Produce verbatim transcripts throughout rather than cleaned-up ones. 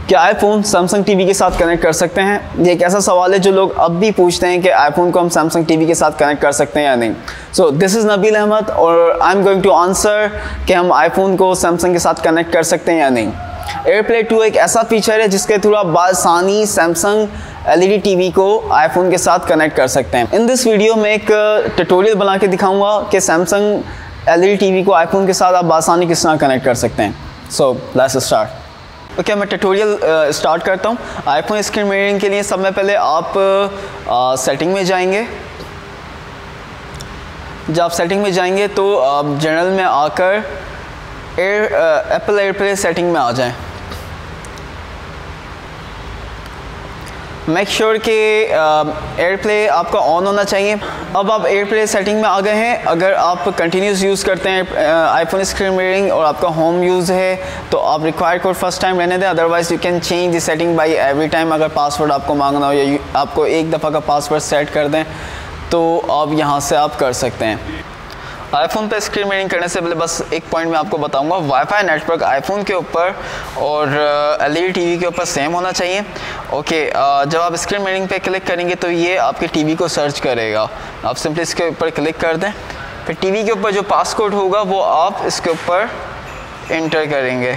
क्या iPhone Samsung TV के साथ कनेक्ट कर सकते हैं? ये एक ऐसा सवाल है जो लोग अब भी पूछते हैं कि आईफोन को हम सैमसंग टीवी के साथ कनेक्ट कर सकते हैं या नहीं। So this is Nabeel Ahmed और I am going to answer कि हम आईफोन को सैमसंग के साथ कनेक्ट कर सकते हैं या नहीं। एयरप्ले टू एक ऐसा फीचर है जिसके थ्रू आप बासानी Samsung L E D TV को आईफोन के साथ कनेक्ट कर सकते हैं। इन दिस वीडियो में एक ट्यूटोरियल बना के दिखाऊंगा कि Samsung L E D TV को आईफोन के साथ आप बासानी किस तरह कनेक्ट कर सकते हैं। So let's start. Okay okay, मैं ट्यूटोरियल स्टार्ट करता हूँ। आईफोन स्क्रीन मिररिंग के लिए सब में पहले आप सेटिंग में जाएंगे। जब आप सेटिंग में जाएंगे तो आप जनरल में आकर एयर एप्पल एयरप्ले सेटिंग में आ जाएं। मेक श्योर कि एयरप्ले आपका ऑन होना चाहिए। अब आप एयरप्ले सेटिंग में आ गए हैं। अगर आप कंटिन्यूस यूज़ करते हैं आईफोन स्क्रीन मिररिंग और आपका होम यूज़ है तो आप रिक्वायर्ड कोड फर्स्ट टाइम रहने दें, otherwise you can change the setting by every time. अगर पासवर्ड आपको मांगना हो या आपको एक दफ़ा का पासवर्ड सेट कर दें तो आप यहाँ से आप कर सकते हैं। आईफोन पे स्क्रीन मिररिंग करने से पहले बस एक पॉइंट मैं आपको बताऊंगा। वाईफाई नेटवर्क आईफोन के ऊपर और एल ई डी टीवी के ऊपर सेम होना चाहिए। ओके, जब आप स्क्रीन मिररिंग पे क्लिक करेंगे तो ये आपके टीवी को सर्च करेगा। आप सिंपली इसके ऊपर क्लिक कर दें, फिर टीवी के ऊपर जो पासकोड होगा वो आप इसके ऊपर इंटर करेंगे।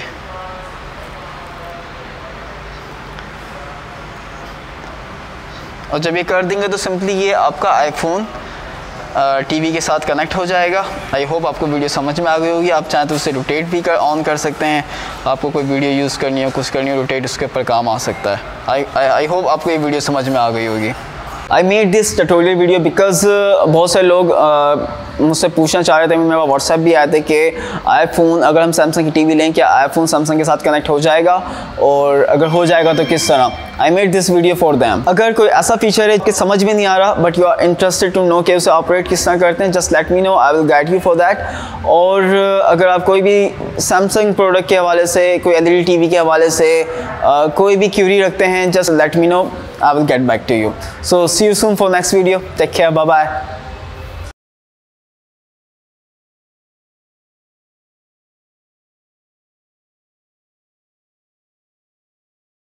और जब ये कर देंगे तो सिंपली ये आपका आईफोन टीवी के साथ कनेक्ट हो जाएगा। आई होप आपको वीडियो समझ में आ गई होगी। आप चाहें तो उसे रोटेट भी कर ऑन कर सकते हैं। आपको कोई वीडियो यूज़ करनी हो, कुछ करनी हो, रोटेट उसके ऊपर काम आ सकता है। आई आई होप आपको ये वीडियो समझ में आ गई होगी। I made this tutorial video because बहुत से लोग uh, मुझसे पूछना चाह रहे थे, मेरा व्हाट्सएप भी आया था कि आईफोन अगर हम सैमसंग की टीवी लें क्या आईफोन सैमसंग के साथ कनेक्ट हो जाएगा, और अगर हो जाएगा तो किस तरह। I made this video for them. अगर कोई ऐसा फीचर है कि समझ में नहीं आ रहा but you are interested to know कि उसे ऑपरेट किस तरह करते हैं, just let me know, I will guide you for that. और अगर आप कोई भी सैमसंग प्रोडक्ट के हवाले से, कोई एल ई डी टीवी के हवाले से uh, कोई भी क्यूरी रखते हैं, just let me know, I will get back to you. So see you soon for next video. Take care. Bye bye.